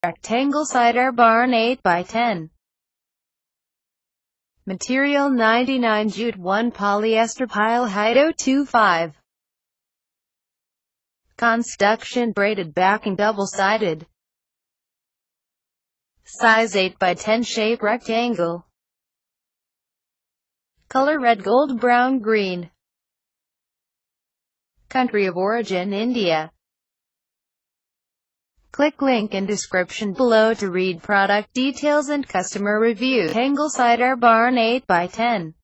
Rectangle cider barn 8x10. Material 99 jute 1 polyester pile height 0.25. Construction braided backing double-sided. Size 8x10 shape rectangle. Color red, gold, brown, green. Country of origin India. Click link in description below to read product details and customer reviews. Rectangle cider barn 8x10.